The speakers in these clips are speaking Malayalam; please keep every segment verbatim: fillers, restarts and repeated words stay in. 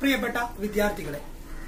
പ്രിയപ്പെട്ട വിദ്യാർത്ഥികളെ,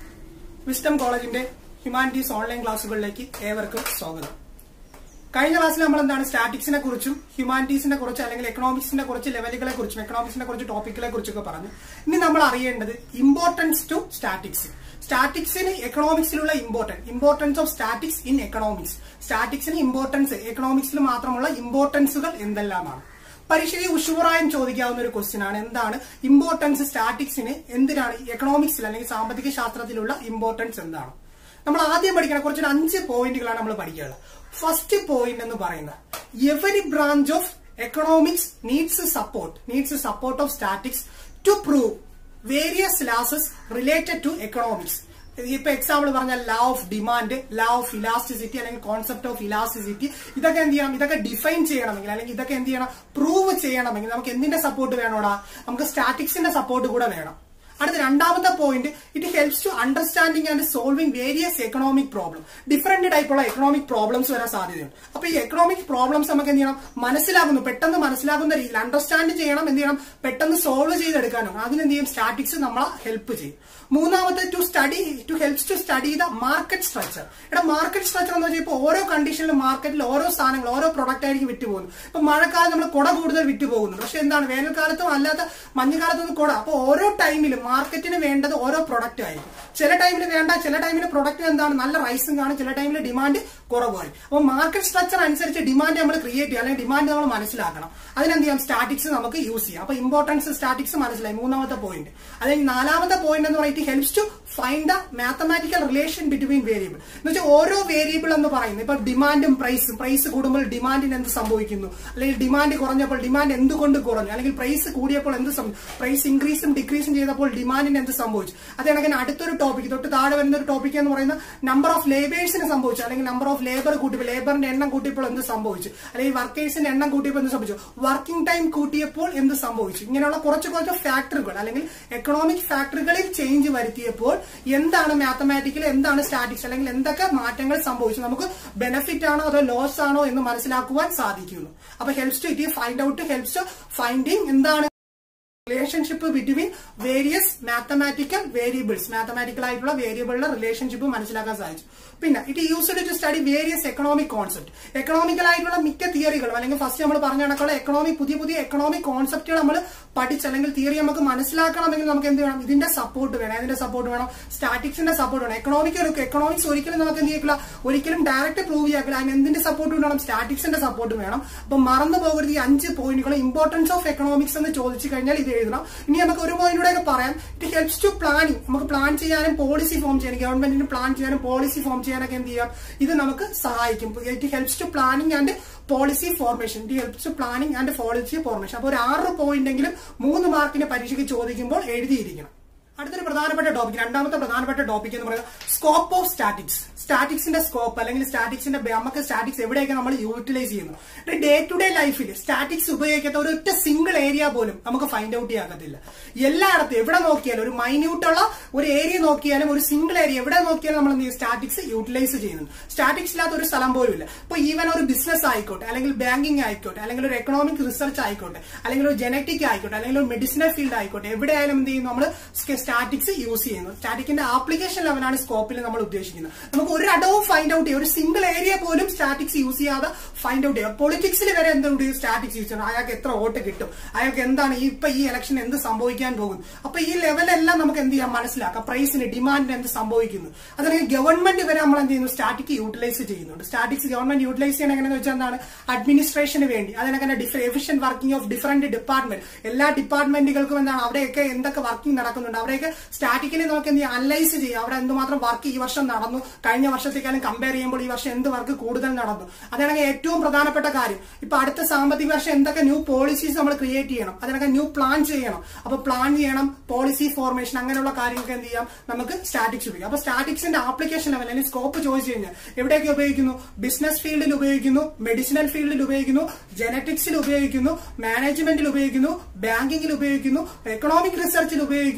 വിസ്ഡം കോളേജിന്റെ ഹ്യൂമാനിറ്റീസ് ഓൺലൈൻ ക്ലാസ്സുകളിലേക്ക് ഏവർക്കും സ്വാഗതം. കഴിഞ്ഞ ക്ലാസ്സിൽ നമ്മൾ എന്താണ് സ്റ്റാറ്റിക്സിനെ കുറിച്ചും ഹ്യൂമാനിറ്റീസിനെ കുറിച്ച് അല്ലെങ്കിൽ എക്കണോമിക്സിനെ കുറിച്ച് ലെവലുകളെ കുറിച്ചും എക്കണോമിക്സിനെ കുറിച്ച് ടോപ്പിക്കുകളെ കുറിച്ചൊക്കെ പറഞ്ഞു. ഇനി നമ്മൾ അറിയേണ്ടത് ഇമ്പോർട്ടൻസ് ടു സ്റ്റാറ്റിക്സ്. സ്റ്റാറ്റിക്സിന് എക്കണോമിക്സിലുള്ള importance importance of statics in economics. സ്റ്റാറ്റിക്സിന് ഇമ്പോർട്ടൻസ് എക്കണോമിക്സിൽ മാത്രമുള്ള ഇമ്പോർട്ടൻസുകൾ എന്തെല്ലാമാണ്? പരീക്ഷയ്ക്ക് ഉഷുറായും ചോദിക്കാവുന്ന ഒരു ക്വസ്റ്റ്യൻ ആണ്. എന്താണ് ഇമ്പോർട്ടൻസ് സ്റ്റാറ്റിക്സിന്? എന്തിനാണ് എക്കണോമിക്സിൽ അല്ലെങ്കിൽ സാമ്പത്തിക ശാസ്ത്രത്തിലുള്ള ഇമ്പോർട്ടൻസ് എന്താണ്? നമ്മൾ ആദ്യം പഠിക്കണം കുറച്ചൊരു അഞ്ച് പോയിന്റുകളാണ് നമ്മൾ പഠിക്കാനുള്ളത്. ഫസ്റ്റ് പോയിന്റ് എന്ന് പറയുന്നത് every branch of economics needs support needs support of statics to prove various laws related to economics. ഇപ്പൊ എക്സാമ്പിൾ പറഞ്ഞാൽ law of demand, law of elasticity അല്ലെങ്കിൽ കോൺസെപ്റ്റ് ഓഫ് ഇലാസ്റ്റിസിറ്റി, ഇതൊക്കെ എന്ത് ചെയ്യണം? ഇതൊക്കെ ഡിഫൈൻ ചെയ്യണമെങ്കിൽ അല്ലെങ്കിൽ ഇതൊക്കെ എന്ത് ചെയ്യണം? പ്രൂവ് ചെയ്യണമെങ്കിൽ നമുക്ക് എന്തിന്റെ സപ്പോർട്ട് വേണോടാ? നമുക്ക് സ്റ്റാറ്റിക്സിന്റെ സപ്പോർട്ട് കൂടെ വേണം. അടുത്ത രണ്ടാമത്തെ point, it helps to understanding and solving various economic problem. Different ടൈപ്പുള്ള എക്കണോമിക് പ്രോബ്ലംസ് വരാൻ സാധ്യതയുണ്ട്. അപ്പൊ ഈ എക്കണോമിക് പ്രോബ്ലംസ് നമുക്ക് എന്ത് ചെയ്യണം? മനസ്സിലാകുന്നു, പെട്ടെന്ന് മനസ്സിലാകുന്ന രീതിയിൽ അണ്ടർസ്റ്റാൻഡ് ചെയ്യണം, എന്ത് ചെയ്യണം? പെട്ടെന്ന് സോൾവ് ചെയ്തെടുക്കാനും അതിനെന്ത് ചെയ്യും? സ്റ്റാറ്റിക്സ് നമ്മളെ ഹെൽപ്പ് ചെയ്യും. മൂന്നാമത്തെ to study to helps to study the market structure. ഇവിടെ മാർക്കറ്റ് സ്ട്രക്ചർ എന്ന് വെച്ചാൽ ഇപ്പോൾ ഓരോ കണ്ടീഷനിലും മാർക്കറ്റിൽ ഓരോ സാധനങ്ങൾ ഓരോ പ്രൊഡക്റ്റ് ആയിരിക്കും വിറ്റ് പോകുന്നത്. ഇപ്പൊ മഴക്കാലം നമ്മൾ കുട കൂടുതൽ വിറ്റ് പോകുന്നു, പക്ഷെ എന്താണ് വേനൽക്കാലത്തും അല്ലാത്ത മഞ്ഞുകാലത്തും കുട. അപ്പൊ ഓരോ ടൈമിലും മാർക്കറ്റിന് വേണ്ടത് ഓരോ പ്രൊഡക്റ്റ് ആയിരിക്കും. ചില ടൈമിൽ വേണ്ട, ചില ടൈമിൽ പ്രൊഡക്റ്റ് എന്താണ് നല്ല റൈസും കാണും, ചില ടൈമിൽ ഡിമാൻഡ് കുറവായി. അപ്പൊ മാർക്കറ്റ് സ്ട്രക്ചർ അനുസരിച്ച് ഡിമാൻഡ് നമ്മൾ ക്രിയേറ്റ് ചെയ്യുക അല്ലെങ്കിൽ ഡിമാൻഡ് നമ്മൾ മനസ്സിലാക്കണം. അതിനെന്ത് ചെയ്യാം? സ്റ്റാറ്റിക്സ് നമുക്ക് യൂസ് ചെയ്യാം. അപ്പൊ ഇമ്പോർട്ടൻസ് സ്റ്റാറ്റിക്സ് മനസ്സിലായി, മൂന്നാമത്തെ പോയിന്റ്. അല്ലെങ്കിൽ നാലാമത്തെ പോയിന്റ് എന്ന് പറയുന്നത് helps to find the mathematical relation between variable. എന്ന് വെച്ചാൽ ഓരോ വേരിയബിൾ എന്ന് പറയുന്നത് ഇപ്പൊ ഡിമാൻഡും പ്രൈസും, പ്രൈസ് കൂടുമ്പോൾ ഡിമാൻഡിന് എന്ത് സംഭവിക്കുന്നു, അല്ലെങ്കിൽ ഡിമാൻഡ് കുറഞ്ഞപ്പോൾ ഡിമാൻഡ് എന്തുകൊണ്ട് കുറഞ്ഞു, അല്ലെങ്കിൽ പ്രൈസ് കൂടിയപ്പോൾ എന്ത് സംഭവിച്ചു, പ്രൈസ് ഇൻക്രീസും ഡിക്രീസും ചെയ്തപ്പോൾ ഡിമാൻഡിന് എന്ത് സംഭവിച്ചു. അതേണെങ്കിൽ അടുത്തൊരു ടോപ്പിക് തൊട്ട് താഴെ വരുന്ന ഒരു ടോപ്പിക് എന്ന് പറയുന്നത് നമ്പർ ഓഫ് ലേബേഴ്സിന് സംഭവിച്ചു, അല്ലെങ്കിൽ നമ്പർ ഓഫ് ലേബർ കൂട്ടിയപ്പോൾ ലേബറിന്റെ എണ്ണം കൂട്ടിയപ്പോൾ എന്ത് സംഭവിച്ചു, അല്ലെങ്കിൽ വർക്കേഴ്സിന്റെ എണ്ണം കൂട്ടിയപ്പോൾ എന്ത് സംഭവിച്ചു, വർക്കിംഗ് ടൈം കൂട്ടിയപ്പോൾ എന്ത് സംഭവിച്ചു. ഇങ്ങനെയുള്ള കുറച്ച് കുറച്ച് ഫാക്ടറുകൾ അല്ലെങ്കിൽ എക്കണോമിക് ഫാക്ടറുകളിൽ ചേഞ്ച് വരുത്തിയപ്പോൾ എന്താണ് മാത്തമാറ്റിക്കൽ, എന്താണ് സ്റ്റാറ്റിക്സ്, അല്ലെങ്കിൽ എന്തൊക്കെ മാറ്റങ്ങൾ സംഭവിച്ചു, നമുക്ക് ബെനിഫിറ്റ് ആണോ അതോ ലോസ് ആണോ എന്ന് മനസ്സിലാക്കുവാൻ സാധിക്കുന്നു. അപ്പൊ helps to it find out helps to finding എന്താണ് relationship between various mathematical variables. Mathematical ആയിട്ടുള്ള വേരിയബിളിന്റെ റിലേഷൻഷിപ്പ് മനസ്സിലാക്കാൻ സാധിച്ചു. പിന്നെ it used to study various economic concept. Economical ആയിട്ടുള്ള മിക്ക തിയറികളും അല്ലെങ്കിൽ ഫസ്റ്റ് നമ്മൾ പറഞ്ഞ കണക്കുള്ള എക്കണോമിക് പുതിയ പുതിയ എക്കണോമിക് കോൺസെപ്റ്റുകൾ നമ്മൾ പഠിച്ച് അല്ലെങ്കിൽ തിയറി നമുക്ക് മനസ്സിലാക്കണമെങ്കിൽ നമുക്ക് എന്ത് വേണം? ഇതിന്റെ സപ്പോർട്ട് വേണം. ഇതിന്റെ സപ്പോർട്ട് വേണം, സ്റ്റാറ്റിക്സിന്റെ സപ്പോർട്ട് വേണം. എക്കണോമിക് എക്കണോമിക്സ് ഒരിക്കലും നമുക്ക് എന്ത് ചെയ്യില്ല, ഒരിക്കലും ഡയറക്റ്റ് പ്രൂവ് ചെയ്യാക്കില്ല. അതിന് എന്തിന്റെ സപ്പോർട്ട് വേണം? സ്റ്റാറ്റിക്സിന്റെ സപ്പോർട്ട് വേണം. അപ്പൊ മറന്നു പോകരുത് ഈ അഞ്ച് പോയിന്റുകൾ. ഇമ്പോർട്ടൻസ് ഓഫ് എക്കണോമിക്സ് എന്ന് ചോദിച്ചു കഴിഞ്ഞാൽ ഇത് എഴുതണം. ഇനി നമുക്ക് ഒരു പോയിന്റിലൂടെ പറയാം. It helps to planning. നമുക്ക് പ്ലാൻ ചെയ്യാനും പോളിസി ഫോം ചെയ്യാനും ഗവൺമെന്റിന് പ്ലാൻ ചെയ്യാനും പോളിസി ഫോം ചെയ്യാനൊക്കെ എന്ത് ചെയ്യാം? ഇത് നമുക്ക് സഹായിക്കും. It helps to planning and policy formation. It helps to planning and policy formation. അപ്പൊ ഒരു ആറ് പോയിന്റ് എങ്കിലും മൂന്ന് മാർക്കിന് പരീക്ഷയ്ക്ക് ചോദിക്കുമ്പോൾ എഴുതിയിരിക്കണം. അടുത്തൊരു പ്രധാനപ്പെട്ട ടോപ്പിക്, രണ്ടാമത്തെ പ്രധാനപ്പെട്ട ടോപ്പിക് എന്ന് പറയുന്നത് സ്കോപ്പ് ഓഫ് സ്റ്റാറ്റിക്സ്. സ്റ്റാറ്റിക്സിന്റെ സ്കോപ്പ് അല്ലെങ്കിൽ സ്റ്റാറ്റിക്സിന്റെ നമുക്ക് സ്റ്റാറ്റിക്സ് എവിടെയൊക്കെ നമ്മൾ യൂട്ടിലൈസ് ചെയ്യുന്നു. ഡേ ടു ഡേ ലൈഫിൽ സ്റ്റാറ്റിക്സ് ഉപയോഗിക്കാത്ത ഒരു ഒറ്റ സിംഗിൾ ഏരിയ പോലും നമുക്ക് ഫൈൻഡ് ഔട്ട് ചെയ്യാക്കത്തില്ല. എല്ലായിടത്തും എവിടെ നോക്കിയാലും ഒരു മൈന്യൂട്ടുള്ള ഒരു ഏരിയ നോക്കിയാലും ഒരു സിംഗിൾ ഏരിയ എവിടെ നോക്കിയാലും നമ്മൾ എന്ത് ചെയ്യും? സ്റ്റാറ്റിക്സ് യൂട്ടിലൈസ് ചെയ്യുന്നുണ്ട്. സ്റ്റാറ്റിക്സ് ഇല്ലാത്ത ഒരു സ്ഥലം പോലും ഇല്ല. ഇപ്പൊ ഈവൻ ഒരു ബിസിനസ് ആയിക്കോട്ടെ, അല്ലെങ്കിൽ ബാങ്കിങ് ആയിക്കോട്ടെ, അല്ലെങ്കിൽ ഒരു എക്കണോമിക് റിസർച്ച് ആയിക്കോട്ടെ, അല്ലെങ്കിൽ ഒരു ജനറ്റിക് ആയിക്കോട്ടെ, അല്ലെങ്കിൽ ഒരു മെഡിസിനൽ ഫീൽഡ് ആയിക്കോട്ടെ, എവിടെയായാലും എന്ത് ചെയ്യുന്നു? നമ്മൾ സ്റ്റാറ്റിക്സ് യൂസ് ചെയ്യുന്നു. സ്റ്റാറ്റിക്കിന്റെ ആപ്ലിക്കേഷൻ ലെവലാണ് സ്കോപ്പിൽ നമ്മൾ ഉദ്ദേശിക്കുന്നത്. നമുക്ക് ഒരു അടവും ഫൈൻഡ് ഔട്ട് ചെയ്യാം, ഒരു സിംഗിൾ ഏരിയ പോലും സ്റ്റാറ്റിക്സ് യൂസ് ചെയ്യാതെ ഫൈൻഡ് ഔട്ട് ചെയ്യാം. പൊളിറ്റിക്സിൽ വരെ എന്തുകൊണ്ട് സ്റ്റാറ്റിക്സ് യൂസ് ചെയ്യണം? അയാൾക്ക് എത്ര വോട്ട് കിട്ടും, അയാൾക്ക് എന്താണ് ഇപ്പൊ ഈ ഇലക്ഷൻ എന്ത് സംഭവിക്കാൻ പോകുന്നു. അപ്പൊ ഈ ലെവലെല്ലാം നമുക്ക് എന്ത് ചെയ്യാം? മനസ്സിലാക്കാം. പ്രൈസിന് ഡിമാൻഡിന് എന്ത് സംഭവിക്കുന്നു. അതല്ലെങ്കിൽ ഗവൺമെന്റ് വരെ നമ്മൾ എന്ത് ചെയ്യുന്നു? സ്റ്റാറ്റിക് യൂട്ടിലൈസ് ചെയ്യുന്നുണ്ട്. സ്റ്റാറ്റിക്സ് ഗവൺമെന്റ് യൂട്ടിലൈസ് ചെയ്യണം എങ്ങനെയെന്ന് വെച്ചാൽ എന്താണ്? അഡ്മിനിസ്ട്രേഷന് വേണ്ടി, അതിനൊക്കെ efficient working of different department. എല്ലാ ഡിപ്പാർട്ട്മെന്റുകൾക്കും എന്താണ് അവിടെയൊക്കെ എന്തൊക്കെ വർക്കിംഗ് നടക്കുന്നുണ്ട്, അവിടെയൊക്കെ സ്റ്റാറ്റിക്കലി നമുക്ക് എന്ത് ചെയ്യാം? അനലൈസ് ചെയ്യാം. അവിടെ എന്തുമാത്രം വർക്ക് ഈ വർഷം നടന്നു, കഴിഞ്ഞ വർഷത്തേക്കാളും കമ്പയർ ചെയ്യുമ്പോൾ ഈ വർഷം എന്ത് വർക്ക് കൂടുതൽ നടന്നു. അതാണെങ്കിൽ ഏറ്റവും പ്രധാനപ്പെട്ട കാര്യം, ഇപ്പൊ അടുത്ത സാമ്പത്തിക വർഷം എന്തൊക്കെ ന്യൂ പോളിസീസ് നമ്മൾ ക്രിയേറ്റ് ചെയ്യണം, അതിനൊക്കെ ന്യൂ പ്ലാൻ ചെയ്യണം. അപ്പൊ പ്ലാൻ ചെയ്യണം, പോളിസി ഫോർമേഷൻ, അങ്ങനെയുള്ള കാര്യങ്ങൾക്ക് എന്ത് ചെയ്യാം? നമുക്ക് സ്റ്റാറ്റിക്സ് ഉപയോഗിക്കാം. അപ്പൊ സ്റ്റാറ്റിക്സിന്റെ ആപ്ലിക്കേഷൻ ലെവൽ അല്ലെങ്കിൽ സ്കോപ്പ് ചോദിച്ചു കഴിഞ്ഞാൽ എവിടെയൊക്കെ ഉപയോഗിക്കുന്നു? ബിസിനസ് ഫീൽഡിൽ ഉപയോഗിക്കുന്നു, മെഡിസിനൽ ഫീൽഡിൽ ഉപയോഗിക്കുന്നു, ജനറ്റിക്സിൽ ഉപയോഗിക്കുന്നു, മാനേജ്മെന്റിൽ ഉപയോഗിക്കുന്നു, ബാങ്കിങ്ങിൽ ഉപയോഗിക്കുന്നു, എക്കണോമിക് റിസർച്ചിൽ ഉപയോഗിക്കുന്നു,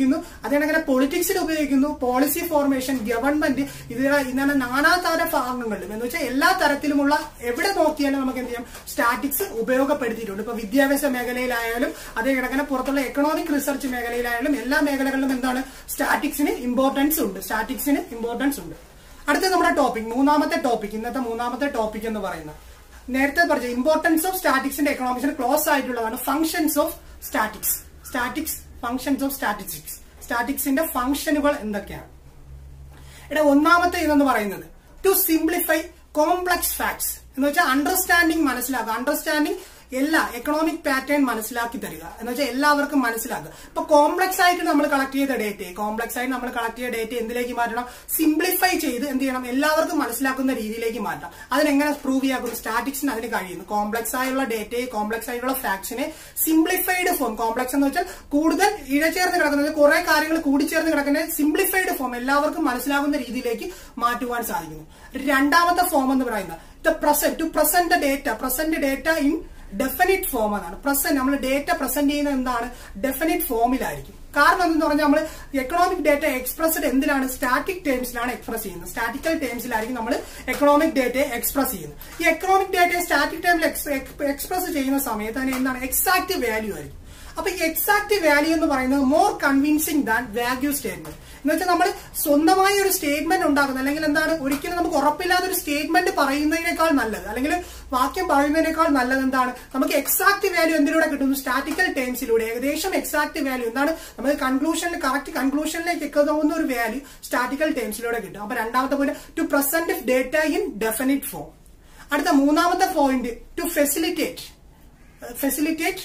അതിനങ്ങനെ പൊളിറ്റിക്സിൽ ഉപയോഗിക്കുന്നു, പോളിസി ഫോർമേഷൻ, ഗവൺമെന്റ്, ഇത് ഇങ്ങനെ നാനാതര ഭാഗങ്ങളിലും എന്ന് വെച്ചാൽ എല്ലാ തരത്തിലുമുള്ള എവിടെ നോക്കിയാലും നമുക്ക് എന്ത് ചെയ്യാം സ്റ്റാറ്റിക്സ് ഉപയോഗപ്പെടുത്തിയിട്ടുണ്ട്. ഇപ്പൊ വിദ്യാഭ്യാസ മേഖലയിലായാലും അതേ കിടക്കുന്ന പുറത്തുള്ള എക്കണോമിക് റിസർച്ച് മേഖലയിലായാലും എല്ലാ മേഖലകളിലും എന്താണ് സ്റ്റാറ്റിക്സിന് ഇമ്പോർട്ടൻസ് ഉണ്ട് സ്റ്റാറ്റിക്സിന് ഇമ്പോർട്ടൻസ് ഉണ്ട്. അടുത്ത നമ്മുടെ ടോപ്പിക് മൂന്നാമത്തെ ടോപ്പിക് ഇന്നത്തെ മൂന്നാമത്തെ ടോപ്പിക് എന്ന് പറയുന്നത് നേരത്തെ പറഞ്ഞ ഇമ്പോർട്ടൻസ് ഓഫ് സ്റ്റാറ്റിക്സിന്റെ എക്കണോമിക്സിന് ക്ലോസ് ആയിട്ടുള്ളതാണ് functions of statics. Statics functions of statistics. സ്റ്റാറ്റിക്സിന്റെ ഫംഗ്ഷനുകൾ എന്തൊക്കെയാണ്? ഇവിടെ ഒന്നാമത്തെ ഇതെന്ന് പറയുന്നത് ടു സിംപ്ലിഫൈ കോംപ്ലക്സ് ഫാക്ട്സ് എന്ന് വെച്ചാൽ അണ്ടർസ്റ്റാൻഡിങ് മനസ്സിലാക്കുക. അണ്ടർസ്റ്റാൻഡിങ് എല്ലാ എക്കണോമിക് പാറ്റേൺ മനസ്സിലാക്കി തരിക എന്ന് വെച്ചാൽ എല്ലാവർക്കും മനസ്സിലാക്കുക. ഇപ്പൊ കോംപ്ലക്സ് ആയിട്ട് നമ്മൾ കളക്ട് ചെയ്ത ഡേറ്റയെ കോംപ്ലക്സ് ആയിട്ട് നമ്മൾ കളക്ട് ചെയ്ത ഡേറ്റ എന്തിലേക്ക് മാറ്റണം? സിംപ്ലിഫൈ ചെയ്ത് എന്ത് ചെയ്യണം? എല്ലാവർക്കും മനസ്സിലാക്കുന്ന രീതിയിലേക്ക് മാറ്റാം. അതിനെങ്ങനെ പ്രൂവ് ചെയ്യാക്കും? സ്റ്റാറ്റിക്സിന് അതിന് കഴിയുന്നു. കോംപ്ലക്സ് ആയുള്ള ഡേറ്റയെ കോംപ്ലക്സ് ആയിട്ടുള്ള ഫാക്ട്സിനെ സിംപ്ലിഫൈഡ് ഫോം, കോംപ്ലക്സ് എന്ന് വെച്ചാൽ കൂടുതൽ ഇഴചേർന്ന് കിടക്കുന്നത് കുറെ കാര്യങ്ങൾ കൂടിച്ചേർന്ന് കിടക്കുന്ന സിംപ്ലിഫൈഡ് ഫോം എല്ലാവർക്കും മനസ്സിലാകുന്ന രീതിയിലേക്ക് മാറ്റുവാൻ സാധിക്കുന്നു. രണ്ടാമത്തെ ഫോം എന്ന് പറയുന്നത് the present to present the data present data in definite form എന്നാണ്. പ്രസന്റ് നമ്മൾ ഡേറ്റ പ്രസന്റ് ചെയ്യുന്നത് എന്താണ്? ഡെഫിനിറ്റ് ഫോമിലായിരിക്കും. കാരണം എന്തെന്ന് പറഞ്ഞാൽ നമ്മൾ എക്കണോമിക് ഡേറ്റ എക്സ്പ്രസ്ഡ് എന്തിലാണ്? സ്റ്റാറ്റിക് ടേംസിലാണ് എക്സ്പ്രസ് ചെയ്യുന്നത്. സ്റ്റാറ്റിക്കൽ ടേംസിലായിരിക്കും നമ്മൾ എക്കണോമിക് ഡേറ്റയെ എക്സ്പ്രസ് ചെയ്യുന്നത്. ഈ എക്കണോമിക് ഡേറ്റയെ സ്റ്റാറ്റിക് ടേമിൽ എക്സ്പ്രസ് ചെയ്യുന്ന സമയത്ത് അതിന് എന്താണ്? എക്സാക്ട് വാല്യൂ ആയിരിക്കും. അപ്പൊ ഈ എക്സാക്ട് വാല്യൂ എന്ന് പറയുന്നത് more convincing than value statement എന്ന് വെച്ചാൽ നമ്മൾ സ്വന്തമായി ഒരു സ്റ്റേറ്റ്മെന്റ് ഉണ്ടാക്കുന്നത് അല്ലെങ്കിൽ എന്താണ് ഒരിക്കലും നമുക്ക് ഉറപ്പില്ലാത്ത ഒരു സ്റ്റേറ്റ്മെന്റ് പറയുന്നതിനേക്കാൾ നല്ലത് അല്ലെങ്കിൽ വാക്യം പറയുന്നതിനേക്കാൾ നല്ലത് എന്താണ്? നമുക്ക് എക്സാക്ട് വാല്യൂ എന്തിലൂടെ കിട്ടുന്നു? സ്റ്റാറ്റിക്കൽ ടേംസിലൂടെ. ഏകദേശം എക്സാക്ട് വാല്യൂ എന്താണ്? നമുക്ക് കൺക്ലൂഷനിൽ കറക്റ്റ് കൺക്ലൂഷനിലേക്ക് എത്തുന്ന ഒരു വാല്യൂ സ്റ്റാറ്റിക്കൽ ടേംസിലൂടെ കിട്ടും. അപ്പൊ രണ്ടാമത്തെ point to present data in definite form. അടുത്ത മൂന്നാമത്തെ point to facilitate facilitate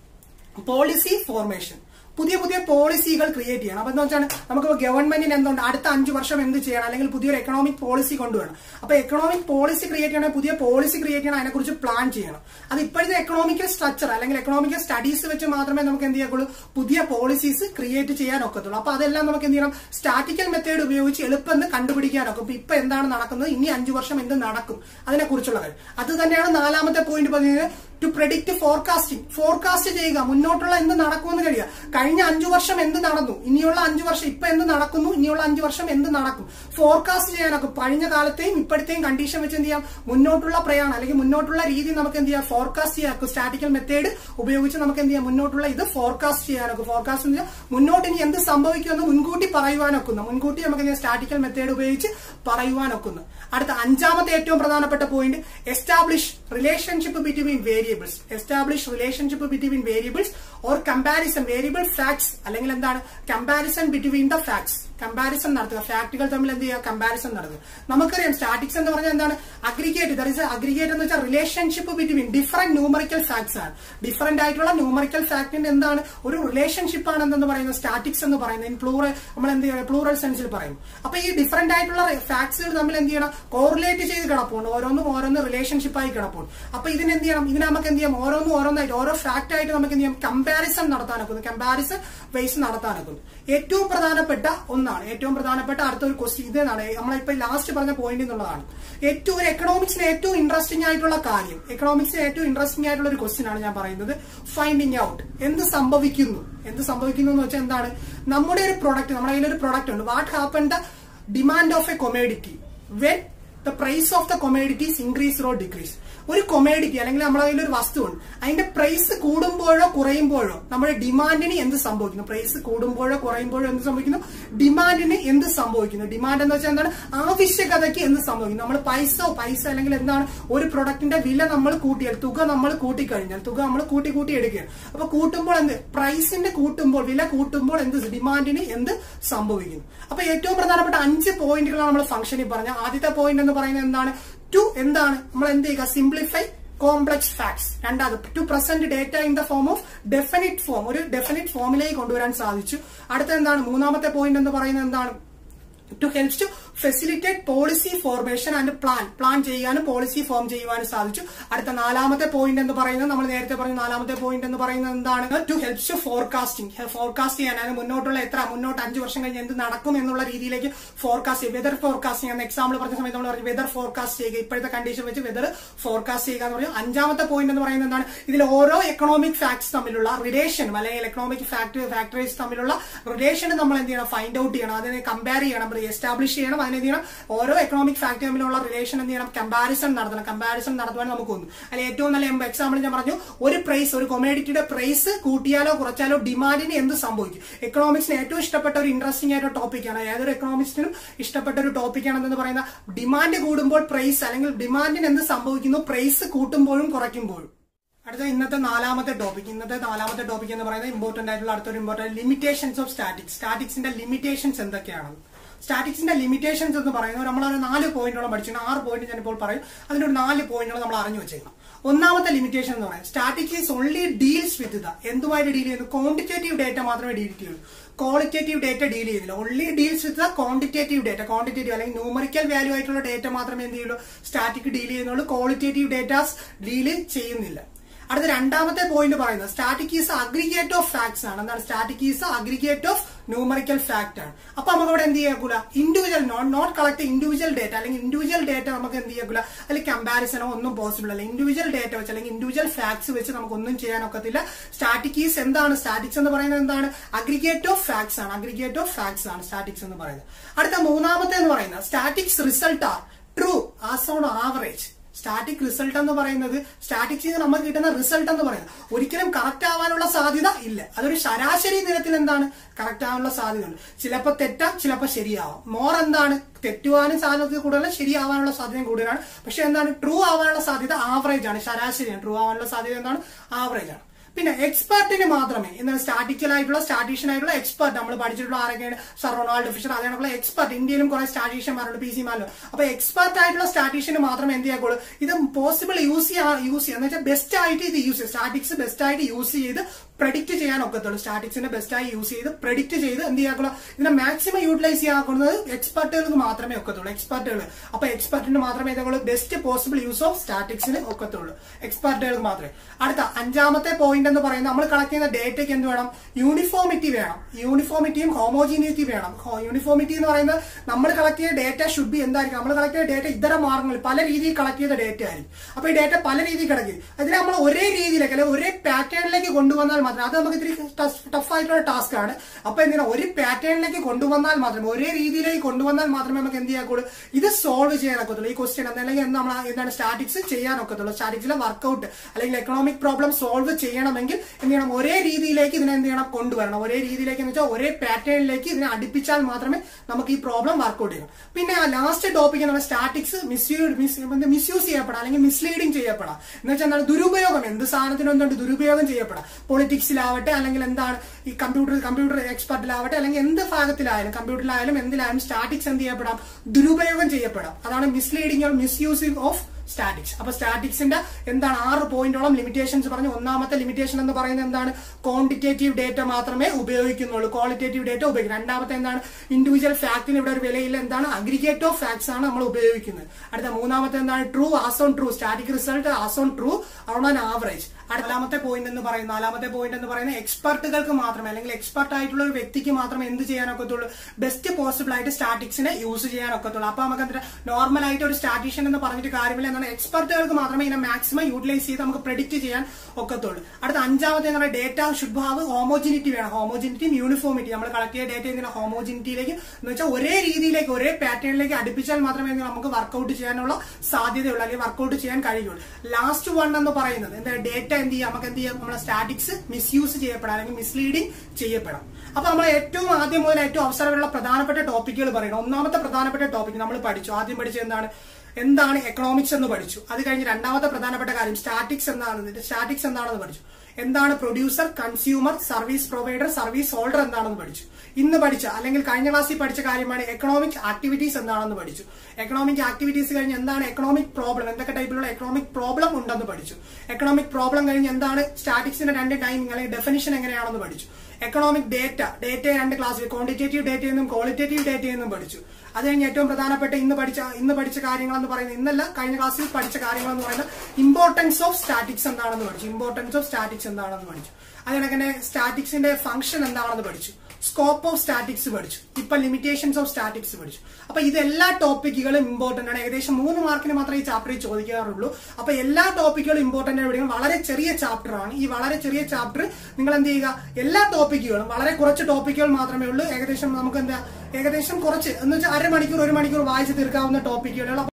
policy formation. പുതിയ പുതിയ പോളിസികൾ ക്രിയേറ്റ് ചെയ്യണം. അപ്പൊ എന്താ വെച്ചാൽ നമുക്ക് ഗവൺമെന്റിന് എന്തുണ്ട് അടുത്ത അഞ്ചു വർഷം എന്ത് ചെയ്യണം അല്ലെങ്കിൽ പുതിയൊരു എക്കണോമിക് പോളിസി കൊണ്ടുവരണം. അപ്പൊ എക്കണോമിക് പോളിസി ക്രിയേറ്റ് ചെയ്യണമെങ്കിൽ പുതിയ പോളിസി ക്രിയേറ്റ് ചെയ്യണം, അതിനെക്കുറിച്ച് പ്ലാൻ ചെയ്യണം. അത് ഇപ്പോഴത്തെ എക്കണോമിക്കൽ സ്ട്രക്ചർ അല്ലെങ്കിൽ എക്കണോമിക്കൽ സ്റ്റഡീസ് വെച്ച് മാത്രമേ നമുക്ക് എന്ത് ചെയ്യാക്കുള്ളൂ? പുതിയ പോളിസീസ് ക്രിയേറ്റ് ചെയ്യാൻ ഒക്കത്തുള്ളൂ. അപ്പൊ അതെല്ലാം നമുക്ക് എന്ത് ചെയ്യണം? സ്റ്റാറ്റിക്കൽ മെത്തേഡ് ഉപയോഗിച്ച് എളുപ്പം കണ്ടുപിടിക്കാനൊക്കെ. ഇപ്പൊ ഇപ്പൊ എന്താണ് നടക്കുന്നത്, ഇനി അഞ്ചു വർഷം എന്ത് നടക്കും, അതിനെ കുറിച്ചുള്ള കാര്യം. അത് തന്നെയാണ് നാലാമത്തെ പോയിന്റ് പറഞ്ഞത് ടു പ്രെഡിക്റ്റ് ഫോർകാസ്റ്റിംഗ്. ഫോർകാസ്റ്റ് ചെയ്യുക, മുന്നോട്ടുള്ള എന്ത് നടക്കുമെന്ന് കഴിയുക. കഴിഞ്ഞ അഞ്ചു വർഷം എന്ത് നടന്നു, ഇനിയുള്ള അഞ്ചു വർഷം ഇപ്പൊ എന്ത് നടക്കുന്നു, ഇനിയുള്ള അഞ്ചു വർഷം എന്ത് നടക്കും, ഫോർകാസ്റ്റ് ചെയ്യാനൊക്കെ. കഴിഞ്ഞ കാലത്തെയും ഇപ്പോഴത്തെയും കണ്ടീഷൻ വെച്ച് എന്ത് ചെയ്യാം? മുന്നോട്ടുള്ള പ്രയാണം അല്ലെങ്കിൽ മുന്നോട്ടുള്ള രീതി നമുക്ക് എന്ത് ചെയ്യാം? ഫോർകാസ്റ്റ് ചെയ്യാക്കും. സ്റ്റാറ്റിക്കൽ മെത്തേഡ് ഉപയോഗിച്ച് നമുക്ക് എന്ത് ചെയ്യാം? മുന്നോട്ടുള്ള ഇത് ഫോർകാസ്റ്റ് ചെയ്യാനൊക്കെ. ഫോർകാസ്റ്റ് എന്ന് വെച്ചാൽ മുന്നോട്ട് ഇനി എന്ത് സംഭവിക്കുമെന്ന് മുൻകൂട്ടി പറയുവാനൊക്കുന്നു. മുൻകൂട്ടി നമുക്ക് സ്റ്റാറ്റിക്കൽ മെത്തേഡ് ഉപയോഗിച്ച് പറയുവാനൊക്കുന്നു. അടുത്ത അഞ്ചാമത്തെ ഏറ്റവും പ്രധാനപ്പെട്ട point establish relationship between variables. Establish relationship between variables or comparison variable facts അല്ലെങ്കിൽ എന്താണ് comparison between the facts. Comparison നടത്തുക, ഫാക്ടുകൾ തമ്മിൽ എന്ത് ചെയ്യുക? കമ്പാരിസൺ നടത്തുക. നമുക്കറിയാം സ്റ്റാറ്റിക്സ് എന്ന് പറഞ്ഞാൽ എന്താണ്? അഗ്രിഗേറ്റ്. ദാറ്റ് ഈസ് അഗ്രിഗേറ്റ് എന്ന് വെച്ചാൽ relationship between different numerical facts ആണ്. ഡിഫറെന്റ് ആയിട്ടുള്ള ന്യൂമറിക്കൽ ഫാക്ടിന്റെ എന്താണ് ഒരു റിലേഷൻഷിപ്പ് ആണ് എന്തെന്ന് പറയുന്നത് സ്റ്റാറ്റിക്സ് എന്ന് പറയുന്നത്. ഇൻ പ്ലൂറൽ നമ്മൾ എന്ത് ചെയ്യണം? പ്ലൂറൽ സെൻസിൽ പറയും. അപ്പൊ ഈ ഡിഫറെന്റ് ആയിട്ടുള്ള ഫാക്ട്സുകൾ തമ്മിൽ എന്ത് ചെയ്യണം? കോറിലേറ്റ് ചെയ്ത് കിടപ്പുണ്ട്. ഓരോന്നും ഓരോന്ന് റിലേഷൻഷിപ്പ് ആയി കിടപ്പുണ്ട്. അപ്പൊ ഇതിന് എന്ത് ചെയ്യണം? ഇതിനെ നമുക്ക് എന്ത് ചെയ്യാം? ഓരോന്നും ഓരോന്നായിട്ട് ഓരോ ഫാക്ട് ആയിട്ട് നമുക്ക് എന്ത് ചെയ്യാം? കമ്പാരിസൺ നടത്താനൊക്കുന്നു. കമ്പാരിസൺ വൈസ് നടത്താനൊക്കുന്നു. ഏറ്റവും പ്രധാനപ്പെട്ട ഒന്നാണ് ഏറ്റവും പ്രധാനപ്പെട്ട അടുത്തൊരു ക്വസ്റ്റ്യൻ ഇതാണ്. നമ്മളിപ്പോ ലാസ്റ്റ് പറഞ്ഞ പോയിന്റ് എന്നുള്ളതാണ്. ഏറ്റവും ഒരു എക്കണോമിക്സിന് ഏറ്റവും ഇൻട്രസ്റ്റിംഗ് ആയിട്ടുള്ള കാര്യം, എക്കണോമിക്സിന് ഏറ്റവും ഇൻട്രസ്റ്റിംഗ് ആയിട്ടുള്ള ഒരു ക്വസ്റ്റ്യൻ ആണ് ഞാൻ പറയുന്നത്. Finding out. എന്ത് സംഭവിക്കുന്നു എന്ത് സംഭവിക്കുന്നു എന്ന് വെച്ചാൽ എന്താണ്? നമ്മുടെ ഒരു പ്രൊഡക്റ്റ്, നമ്മുടെ കയ്യിൽ ഒരു പ്രൊഡക്റ്റ് ഉണ്ട്. What happen the demand of a commodity when the price of the commodities increase or decrease. ഒരു കൊമേഡിറ്റി അല്ലെങ്കിൽ നമ്മുടെ കയ്യിൽ ഒരു വസ്തുവുണ്ട്, അതിന്റെ പ്രൈസ് കൂടുമ്പോഴോ കുറയുമ്പോഴോ നമ്മുടെ ഡിമാൻഡിന് എന്ത് സംഭവിക്കുന്നു? പ്രൈസ് കൂടുമ്പോഴോ കുറയുമ്പോഴോ എന്ത് സംഭവിക്കുന്നു? ഡിമാൻഡിന് എന്ത് സംഭവിക്കുന്നു? ഡിമാൻഡ് എന്ന് വെച്ചാൽ എന്താണ്? ആവശ്യകതയ്ക്ക് എന്ത് സംഭവിക്കുന്നു? നമ്മൾ പൈസ പൈസ അല്ലെങ്കിൽ എന്താണ് ഒരു പ്രൊഡക്റ്റിന്റെ വില നമ്മൾ കൂട്ടിയാൽ, തുക നമ്മൾ കൂട്ടിക്കഴിഞ്ഞാൽ, തുക നമ്മൾ കൂട്ടി കൂട്ടി എടുക്കുകയാണ്. അപ്പൊ കൂട്ടുമ്പോൾ എന്ത്? പ്രൈസിന്റെ കൂട്ടുമ്പോൾ, വില കൂട്ടുമ്പോൾ എന്ത്? ഡിമാൻഡിന് എന്ത് സംഭവിക്കുന്നു? അപ്പൊ ഏറ്റവും പ്രധാനപ്പെട്ട അഞ്ച് പോയിന്റുകളാണ് നമ്മൾ ഫംഗ്ഷനിൽ പറഞ്ഞ. ആദ്യത്തെ പോയിന്റ് എന്ന് പറയുന്നത് എന്താണ്? ടു എന്താണ് നമ്മൾ എന്ത് ചെയ്യുക? Simplify complex facts. രണ്ടാമത് to present data in the form of definite form, ഒരു ഡെഫിനിറ്റ് ഫോമിലേക്ക് കൊണ്ടുവരാൻ സാധിച്ചു. അടുത്ത എന്താണ്? മൂന്നാമത്തെ പോയിന്റ് എന്ന് പറയുന്നത് എന്താണ്? To helps to facilitate policy formation and plan plan ചെയ്യാനും പോളിസി ഫോം ചെയ്യുവാനും സാധിച്ചു. അടുത്ത നാലാമത്തെ പോയിന്റ് എന്ന് പറയുന്നത് നമ്മൾ നേരത്തെ പറഞ്ഞ നാലാമത്തെ പോയിന്റ് എന്ന് പറയുന്നത് എന്താണ്? To helps to forecasting forecast ചെയ്യാൻ, അതായത് മുന്നോട്ടുള്ള എത്ര മുന്നോട്ട് അഞ്ചു വർഷം കഴിഞ്ഞ് എന്ത് നടക്കും എന്നുള്ള രീതിയിലേക്ക് ഫോർകാസ്റ്റ് ചെയ്യുക. വെതർ ഫോർകാസ്റ്റിംഗ് എന്ന എക്സാമ്പിൾ പറഞ്ഞ സമയത്ത് നമ്മൾ പറഞ്ഞു വെതർ ഫോർകാസ്റ്റ് ചെയ്യുക, ഇപ്പോഴത്തെ കണ്ടീഷൻ വെച്ച് വെതർ ഫോർകാസ്റ്റ് ചെയ്യുക എന്ന് പറയും. അഞ്ചാമത്തെ പോയിന്റ് എന്ന് പറയുന്നത് എന്താണ്? ഇതിൽ ഓരോ എക്കണോമിക് ഫാക്ട്സ് തമ്മിലുള്ള റിലേഷനും അല്ലെങ്കിൽ എക്കണോമിക് ഫാക്ടർ ഫാക്ടറീസ് തമ്മിലുള്ള റിലേഷനും നമ്മൾ എന്ത് ചെയ്യണം? ഫൈൻഡ് ഔട്ട് ചെയ്യണം, അതിനെ കമ്പയർ ചെയ്യണം, എസ്റ്റാബ്ലിഷ് ചെയ്യണം. അതിനെ എന്ത് ചെയ്യണം? ഓരോ എക്കണോമിക് ഫാക്ടർ തമ്മിലുള്ള റിലേഷൻ എന്ത് ചെയ്യണം? കമ്പാരിസൺ നടത്തണം. കമ്പാരിസൺ നടത്തുവാൻ നമുക്ക് തോന്നും. അതിൽ ഏറ്റവും നല്ല എക്സാമ്പിൾ ഞാൻ പറഞ്ഞു, ഒരു പ്രൈസ് ഒരു കൊമോഡിറ്റിയുടെ പ്രൈസ് കൂട്ടിയാലോ കുറച്ചാലോ ഡിമാൻഡിന് എന്ത് സംഭവിക്കും? എക്കണോമിക്സിന് ഏറ്റവും ഇഷ്ടപ്പെട്ട ഒരു ഇൻട്രസ്റ്റിംഗ് ആയിട്ട് ടോപ്പിക്കാണ്, ഏതൊരു എക്കണോമിക്സിനും ഇഷ്ടപ്പെട്ട ഒരു ടോപ്പിക്കാണെന്ന് പറയുന്ന ഡിമാൻഡ് കൂടുമ്പോൾ പ്രൈസ് അല്ലെങ്കിൽ ഡിമാൻഡിന് എന്ത് സംഭവിക്കുന്നു? പ്രൈസ് കൂട്ടുമ്പോഴും കുറയ്ക്കുമ്പോഴും. അടുത്ത ഇന്നത്തെ നാലാമത്തെ ടോപ്പിക് ഇന്നത്തെ നാലാമത്തെ ടോപ്പിക് എന്ന് പറയുന്നത് ഇമ്പോർട്ടന്റ് ആയിട്ടുള്ള അടുത്തൊരു ഇമ്പോർട്ടന്റ് ലിമിറ്റേഷൻസ് ഓഫ് സ്റ്റാറ്റിക്സ്. സ്റ്റാറ്റിക്സിന്റെ ലിമിറ്റേഷൻസ് എന്തൊക്കെയാണ്? സ്റ്റാറ്റിക്സിന്റെ ലിമിറ്റേഷൻസ് എന്ന് പറയുന്നത് നമ്മളൊരു നാല് പോയിന്റോളം പഠിച്ചിട്ടുണ്ട്. ആറ് പോയിന്റ് ഞാനിപ്പോൾ പറയും, അതിനൊരു നാല് പോയിന്റുകൾ നമ്മൾ അറിഞ്ഞു വെച്ചേക്കണം. ഒന്നാമത്തെ ലിമിറ്റേഷൻ എന്ന് പറയുന്നത് statics is only deals with the എന്തുമായിട്ട് ഡീൽ ചെയ്യുന്നു? ക്വാണ്ടിറ്റേറ്റീവ് ഡേറ്റ മാത്രമേ ഡീൽ ചെയ്യുള്ളൂ. ക്വാളിറ്റേറ്റീവ് ഡേറ്റ ഡീൽ ചെയ്യുന്നില്ല. Only deals with the quantitative data. Quantitative അല്ലെങ്കിൽ ന്യൂമറിക്കൽ വാല്യൂ ആയിട്ടുള്ള ഡേറ്റ മാത്രമേ എന്ത് ചെയ്യുള്ളൂ? സ്റ്റാറ്റിക് ഡീൽ ചെയ്യുന്നുള്ളൂ. ക്വാളിറ്റേറ്റീവ് ഡേറ്റാസ് ഡീല് ചെയ്യുന്നില്ല. അടുത്ത രണ്ടാമത്തെ പോയിന്റ് പറയുന്നത് static is aggregate of facts ആണ്. എന്താണ്? Static is aggregate of numerical fact ആണ്. അപ്പൊ നമുക്ക് അവിടെ എന്ത് ചെയ്യാക്കൂല? Individual not not collect individual data അല്ലെങ്കിൽ ഇൻഡിവിജ്വൽ ഡേറ്റ നമുക്ക് എന്ത് ചെയ്യാക്കൂല? അല്ലെങ്കിൽ കമ്പാരിസണോ ഒന്നും പോസിബിൾ അല്ല. ഇൻഡിവിജ്വൽ ഡേറ്റ വെച്ച് അല്ലെങ്കിൽ ഇൻഡിവിജ്വൽ ഫാക്ട്സ് വെച്ച് നമുക്ക് ഒന്നും ചെയ്യാൻ ഒക്കത്തില്ല. സ്റ്റാറ്റിക് ഈസ് എന്താണ്? സ്റ്റാറ്റിക്സ് എന്ന് പറയുന്നത് എന്താണ്? അഗ്രിഗേറ്റ് ഓഫ് ഫാക്ട്സ് ആണ്. അഗ്രിഗേറ്റ് ഓഫ് ഫാക്ട്സ് ആണ് സ്റ്റാറ്റിക്സ് എന്ന് പറയുന്നത്. അടുത്ത മൂന്നാമത്തെ എന്ന് പറയുന്നത് statics result are true as on average. Static result എന്ന് പറയുന്നത് സ്റ്റാറ്റിക്സിൽ നിന്ന് നമുക്ക് കിട്ടുന്ന റിസൾട്ട് എന്ന് പറയുന്നത് ഒരിക്കലും കറക്റ്റ് ആവാനുള്ള സാധ്യത ഇല്ല. അതൊരു ശരാശരി നിരത്തിൽ എന്താണ്? കറക്റ്റ് ആവാനുള്ള സാധ്യത ഉണ്ട്. ചിലപ്പോൾ തെറ്റാം, ചിലപ്പോൾ ശരിയാവാം. മോർ എന്താണ്? തെറ്റുവാനും സാധ്യത കൂടുതലാണ്, ശരിയാവാനുള്ള സാധ്യത കൂടുതലാണ്. പക്ഷെ എന്താണ്? ട്രൂ ആവാനുള്ള സാധ്യത ആവറേജ് ആണ്, ശരാശരിയാണ്. ട്രൂ ആവാനുള്ള സാധ്യത എന്താണ്? ആവറേജ് ആണ്. പിന്നെ എക്സ്പെർട്ടിന് മാത്രമേ എന്താണ്? സ്റ്റാറ്റിക്കൽ ആയിട്ടുള്ള സ്റ്റാറ്റീഷ്യൻ ആയിട്ടുള്ള എക്സ്പെർട്ട് നമ്മൾ പഠിച്ചിട്ടുള്ള ആരൊക്കെയാണ്? സർ റൊണാൾഡ് ഫിഷർ, അതേപോലെ എക്സ്പെർട്ട്. ഇന്ത്യയിലും കുറെ സ്റ്റാറ്റീഷ്യന്മാരുണ്ട്, പി സി മാലോ. അപ്പൊ എക്സ്പെർട്ട് ആയിട്ടുള്ള സ്റ്റാറ്റീഷ്യന് മാത്രമേ എന്ത് ചെയ്യാക്കുള്ളൂ? ഇത് പോസിബിൾ യൂസ് ചെയ്യാൻ യൂസ് ചെയ്യാന്ന് വെച്ചാൽ ബെസ്റ്റ് ആയിട്ട് ഇത് യൂസ് ചെയ്യും. സ്റ്റാറ്റിക്സ് ബെസ്റ്റ് ആയിട്ട് യൂസ് ചെയ്ത് പ്രെഡിക്റ്റ് ചെയ്യാൻ ഒക്കത്തുള്ളൂ. സ്റ്റാറ്റിക്സിനെ ബെസ്റ്റ് ആയി യൂസ് ചെയ്ത് പ്രെഡിക്റ്റ് ചെയ്ത് എന്ത് ചെയ്യാക്കുള്ളൂ? ഇതിനെ മാക്സിമം യൂട്ടിലൈസ് ചെയ്യാക്കുന്നത് എക്സ്പെർട്ടുകൾക്ക് മാത്രമേ ഒക്കത്തുള്ളൂ. എക്സ്പെർട്ടുകൾ അപ്പൊ എക്സ്പെർട്ടിന് മാത്രമേ ഇതേപോലെ ബെസ്റ്റ് പോസിബിൾ യൂസ് ഓഫ് സ്റ്റാറ്റിക്സിന് ഒക്കത്തുള്ളൂ. എക്സ്പെർട്ടുകൾക്ക് മാത്രമേ. അടുത്ത അഞ്ചാമത്തെ പോയിന്റ് എന്ന് പറയുന്നത് നമ്മൾ കളക്ട് ചെയ്യുന്ന ഡേറ്റയ്ക്ക് എന്ത് വേണം? യൂണിഫോമിറ്റി വേണം. യൂണിഫോമിറ്റിയും ഹോമോജീനിറ്റി വേണം. യൂണിഫോമിറ്റി എന്ന് പറയുന്നത് നമ്മൾ കളക്ട് ചെയ്ത ഡേറ്റ ഷുഡ് ബി എന്തായിരിക്കും? നമ്മൾ കളക്ട് ചെയ്ത ഡേറ്റ ഇതര മാർഗങ്ങളിൽ പല രീതിയിൽ കളക്ട് ചെയ്ത ഡേറ്റ ആയിരിക്കും. അപ്പൊ ഈ ഡേറ്റ പല രീതിയിൽ കളക്ട് ചെയ്യും. അതിനെ നമ്മൾ ഒരേ രീതിയിലേക്ക് അല്ലെങ്കിൽ ഒരേ പാറ്റേണിലേക്ക് കൊണ്ടുവന്നാൽ മാത്രം, അത് നമുക്ക് ഇത്തിരി ടഫ് ആയിട്ടുള്ള ടാസ്ക് ആണ്. അപ്പൊ എന്തിനാ? ഒരു പാറ്റേണിലേക്ക് കൊണ്ടുവന്നാൽ മാത്രമേ, ഒരേ രീതിയിലേക്ക് കൊണ്ടുവന്നാൽ മാത്രമേ നമുക്ക് എന്ത് ചെയ്യാക്കുള്ളൂ? ഇത് സോൾവ് ചെയ്യാൻ ഒക്കത്തുള്ളൂ. ഈ ക്വസ്റ്റ്യൻ അല്ലെങ്കിൽ നമ്മൾ എന്താണ് സ്റ്റാറ്റിക്സ് ചെയ്യാൻ ഒക്കത്തുള്ളൂ. സ്റ്റാറ്റിക്സിലെ വർക്ക്ഔട്ട് അല്ലെങ്കിൽ എക്കണോമിക് പ്രോബ്ലം സോൾവ് ചെയ്യണമെങ്കിൽ എന്ത് ചെയ്യണം? ഒരേ രീതിയിലേക്ക് ഇതിനെ എന്ത് ചെയ്യണം? കൊണ്ടുവരണം. ഒരേ രീതിയിലേക്ക് എന്ന് വെച്ചാൽ ഒരേ പാറ്റേണിലേക്ക് ഇതിനെ അടുപ്പിച്ചാൽ മാത്രമേ നമുക്ക് ഈ പ്രോബ്ലം വർക്ക്ഔട്ട് ചെയ്യണം. പിന്നെ ആ ലാസ്റ്റ് ടോപ്പിക് എന്ന് പറഞ്ഞാൽ സ്റ്റാറ്റിക്സ് മിസ്യൂസ് ചെയ്യപ്പെടാം അല്ലെങ്കിൽ മിസ്ലീഡിംഗ് ചെയ്യപ്പെടാം. എന്ന് വെച്ചാൽ എന്താണ്? ദുരുപയോഗം. എന്ത് സാധനത്തിനും എന്തുണ്ട്? ദുരുപയോഗം ചെയ്യപ്പെടാം. പൊളിറ്റിക്സിലാവട്ടെ അല്ലെങ്കിൽ എന്താണ് ഈ കമ്പ്യൂട്ടർ കമ്പ്യൂട്ടർ എക്സ്പെർട്ടിലാവട്ടെ അല്ലെങ്കിൽ എന്ത് ഭാഗത്തിലായാലും കമ്പ്യൂട്ടറിലായാലും എന്തിലായാലും സ്റ്റാറ്റിക്സ് എന്ത് ചെയ്യപ്പെടാം? ദുരുപയോഗം ചെയ്യപ്പെടാം. അതാണ് misleading or misusing of statics. അപ്പൊ സ്റ്റാറ്റിക്സിന്റെ എന്താണ്? ആറ് പോയിന്റോളം ലിമിറ്റേഷൻസ് പറഞ്ഞു. ഒന്നാമത്തെ ലിമിറ്റേഷൻ എന്ന് പറയുന്നത് എന്താണ്? ക്വാണ്ടിറ്റേറ്റീവ് ഡേറ്റ മാത്രമേ ഉപയോഗിക്കുന്നുള്ളൂ. ക്വാളിറ്റേറ്റീവ് ഡേറ്റ ഉപയോഗിക്കും. രണ്ടാമത്തെ എന്താണ്? ഇൻഡിവിജ്വൽ ഫാക്ടിന് ഇവിടെ ഒരു വിലയില്ല. എന്താണ്? അഗ്രിഗേറ്റ് ഓഫ് ഫാക്ട്സ് ആണ് നമ്മൾ ഉപയോഗിക്കുന്നത്. അടുത്ത മൂന്നാമത്തെ എന്താണ്? True as on true. Static result as on true on an average. നാലാമത്തെ പോയിന്റ് എന്ന് പറയുന്നത് നാലാമത്തെ പോയിന്റ് എന്ന് പറയുന്നത് എക്സ്പെർട്ടുകൾക്ക് മാത്രമേ അല്ലെങ്കിൽ എക്സ്പെർട്ട് ആയിട്ടുള്ള ഒരു വ്യക്തിക്ക് മാത്രമേ എന്ത് ചെയ്യാനൊക്കത്തുള്ളൂ? ബെസ്റ്റ് പോസിബിൾ ആയിട്ട് സ്റ്റാറ്റിക്സിനെ യൂസ് ചെയ്യാനൊക്കത്തുള്ളൂ. അപ്പൊ നമുക്ക് എന്താ നോർമൽ ആയിട്ട് ഒരു സ്റ്റാറ്റീഷ്യൻ എന്ന് പറഞ്ഞിട്ട് കാര്യമില്ല. എന്താണ്? എക്സ്പെർട്ടുകൾക്ക് മാത്രമേ ഇതിനെ മാക്സിമം യൂട്ടിലൈസ് ചെയ്ത് നമുക്ക് പ്രെഡിക്റ്റ് ചെയ്യാൻ ഒക്കത്തുള്ളൂ. അടുത്ത അഞ്ചാമത്തെ എന്ന് പറയുന്നത് ഡേറ്റ ഷുഡ് ഹാവ് ഹോമോജിനിറ്റി വേണം. ഹോമോജിനിറ്റിയും യൂണിഫോമിറ്റി. നമ്മൾ കളക്ട് ചെയ്ത ഡേറ്റ എന്തിനാ? ഹോമോജിനിറ്റിയിലേക്ക് എന്ന് വെച്ചാൽ ഒരേ രീതിയിലേക്ക് ഒരേ പാറ്റേണിലേക്ക് അടുപ്പിച്ചാൽ മാത്രമേ നമുക്ക് വർക്ക്ഔട്ട് ചെയ്യാനുള്ള സാധ്യതയുള്ളൂ അല്ലെങ്കിൽ വർക്ക്ഔട്ട് ചെയ്യാൻ കഴിയുള്ളൂ. ലാസ്റ്റ് വൺ എന്ന് പറയുന്നത് എന്താ? ഡേറ്റ എന്ത് ചെയ്യാം? നമുക്ക് എന്ത് ചെയ്യാം? നമ്മുടെ സ്റ്റാറ്റിക്സ് മിസ്യൂസ് ചെയ്യപ്പെടാം അല്ലെങ്കിൽ മിസ്ലീഡിംഗ് ചെയ്യപ്പെടാം. അപ്പൊ നമ്മൾ ഏറ്റവും ആദ്യം മുതൽ ഏറ്റവും അവസരം വരെയുള്ള പ്രധാനപ്പെട്ട ടോപ്പിക്കുകൾ പറയണം. ഒന്നാമത്തെ പ്രധാനപ്പെട്ട ടോപ്പിക് നമ്മൾ പഠിച്ചു. ആദ്യം പഠിച്ചത് എന്താണ്? എന്താണ് എക്കണോമിക്സ് എന്ന് പഠിച്ചു. അത് കഴിഞ്ഞ് രണ്ടാമത്തെ പ്രധാനപ്പെട്ട കാര്യം സ്റ്റാറ്റിക്സ് എന്താണെന്ന് സ്റ്റാറ്റിക്സ് എന്താണെന്ന് പഠിച്ചു. എന്താണ് producer, consumer, service provider, service holder എന്താണെന്ന് പഠിച്ചു. ഇന്ന് പഠിച്ച അല്ലെങ്കിൽ കഴിഞ്ഞ ക്ലാസ്സിൽ പഠിച്ച കാര്യമാണ് എക്കണോമിക് ആക്ടിവിറ്റീസ് എന്താണെന്ന് പഠിച്ചു. എക്കണോമിക് ആക്ടിവിറ്റീസ് കഴിഞ്ഞ് എന്താണ് എക്കണോമിക് പ്രോബ്ലം, എന്തൊക്കെ ടൈപ്പിലുള്ള എക്കണോമിക് പ്രോബ്ലം ഉണ്ടെന്ന് പഠിച്ചു. എക്കണോമിക് പ്രോബ്ലം കഴിഞ്ഞ് എന്താണ് സ്റ്റാറ്റിക്സിന്റെ രണ്ട് ടൈമിംഗ് അല്ലെങ്കിൽ ഡെഫിനിഷൻ എങ്ങനെയാണെന്ന് പഠിച്ചു. എക്കണോമിക് ഡേറ്റ ഡേറ്റ രണ്ട് ക്ലാസ് ക്വാണ്ടിറ്റേറ്റീവ് ഡേറ്റയെന്നും ക്വാളിറ്റേറ്റീവ് ഡേറ്റയെന്നും പഠിച്ചു. അത് കഴിഞ്ഞ് ഏറ്റവും പ്രധാനപ്പെട്ട ഇന്ന് പഠിച്ച ഇന്ന് പഠിച്ച കാര്യങ്ങൾ എന്ന് പറയുന്നത് ഇന്നല്ല കഴിഞ്ഞ ക്ലാസ്സിൽ പഠിച്ച കാര്യങ്ങൾ എന്ന് പറയുന്നത് ഇമ്പോർട്ടൻസ് ഓഫ് സ്റ്റാറ്റിക്സ് എന്താണെന്ന് പഠിച്ചു. ഇമ്പോർട്ടൻസ് ഓഫ് സ്റ്റാറ്റിക്സ് എന്താണെന്ന് പഠിച്ചു. അതിനങ്ങനെ സ്റ്റാറ്റിക്സിന്റെ ഫംഗ്ഷൻ എന്താണെന്ന് പഠിച്ചു. സ്കോപ്പ് ഓഫ് സ്റ്റാറ്റിക്സ് പഠിച്ചു. ഇപ്പൊ ലിമിറ്റേഷൻസ് ഓഫ് സ്റ്റാറ്റിക്സ് പഠിച്ചു. അപ്പൊ ഇതെല്ലാ ടോപ്പിക്കുകളും ഇമ്പോർട്ടന്റ് ആണ്. ഏകദേശം മൂന്ന് മാർക്കിന് മാത്രമേ ഈ ചാപ്റ്ററിൽ ചോദിക്കാറുള്ളൂ. അപ്പൊ എല്ലാ ടോപ്പിക്കുകളും ഇമ്പോർട്ടന്റ് ആണ്. വളരെ ചെറിയ ചാപ്റ്റർ ആണ്. ഈ വളരെ ചെറിയ ചാപ്റ്റർ നിങ്ങൾ എന്ത് ചെയ്യുക, എല്ലാ ടോപ്പിക്കുകളും വളരെ കുറച്ച് ടോപ്പിക്കുകൾ മാത്രമേ ഉള്ളൂ. ഏകദേശം നമുക്ക് എന്താ ഏകദേശം കുറച്ച് എന്ന് വെച്ചാൽ അരമണിക്കൂർ ഒരു മണിക്കൂർ വായിച്ച് തീർക്കാവുന്ന ടോപ്പിക്കുകളുള്ള